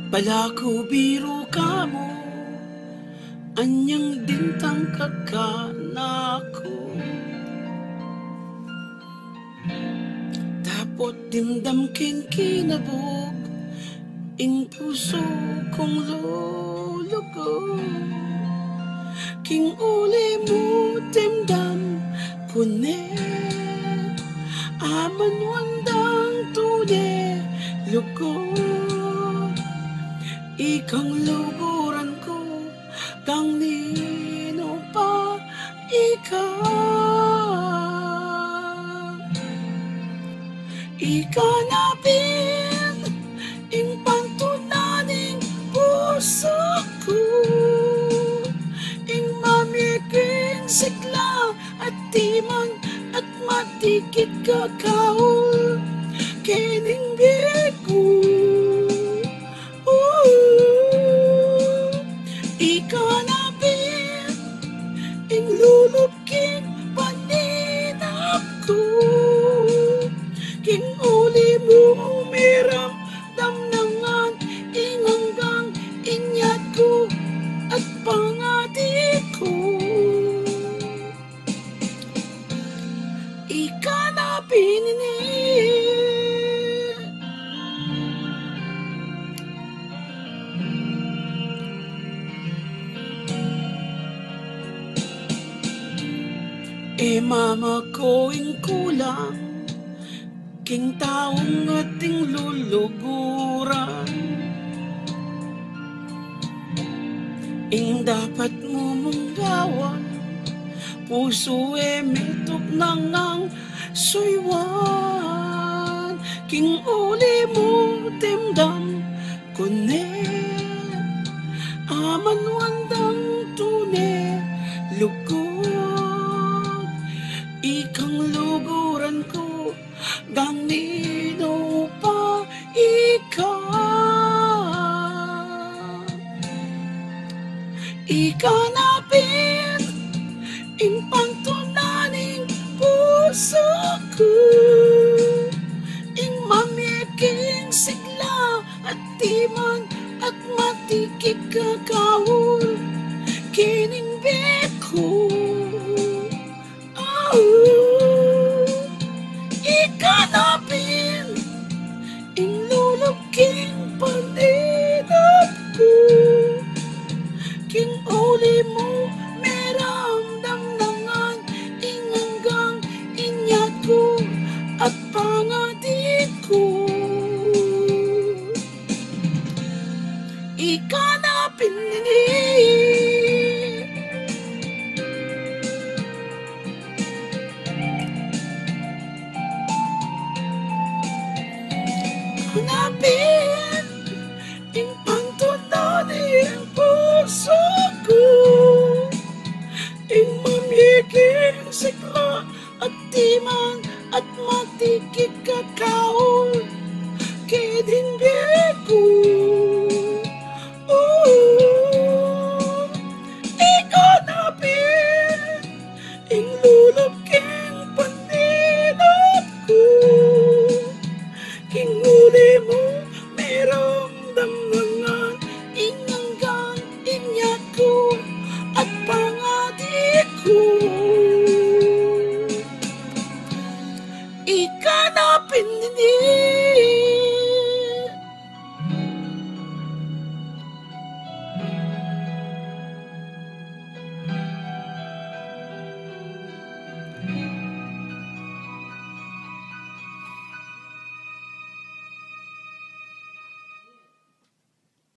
Palaku biro ka mo, anyang dintang kakanako. Tapot dimdam kin kinabog, ing puso kong lulugo. King uli mo dimdam kunet, aman wandang tune lugod. Ikang luguran ko, kang nino pa ikaw. Ikanapin, ing pantunaning puso ko, ing mamiking sigla at timan at matikit kakaul, kining bigo. Ikanapin, ing lulubking paninap ko, king uli mo umiram damnangan, ing hanggang inyat ko at pangati ko. Ikanapin ini mama ko ing kulang, king taong ating luluguran, ing dapat mo munggawan, puso metok nang ang suywan, king uli mo timdam kunet, aman wandang tune lugod. Ikang luguran ko, gang nino pa ikaw. Ikanapin, ing pantunaning puso ko, ing mamiking sigla at timan at matikik kakawul, kining beko. Ikanapin, ing lulubking paninap ko, king uli mo meramdam nangan, ing hanggang inyat ko at pangati ko. Ikanapin ini hanapin, ing pantunaning puso ko, ing mamiking sigla at timan at matikik kakaul, kining bigo. Ikanapin, ing lulubking paninap ko, king uli mo meramdam nangan, ing hanggang inyat ko at pangati ko. Ikanapin ini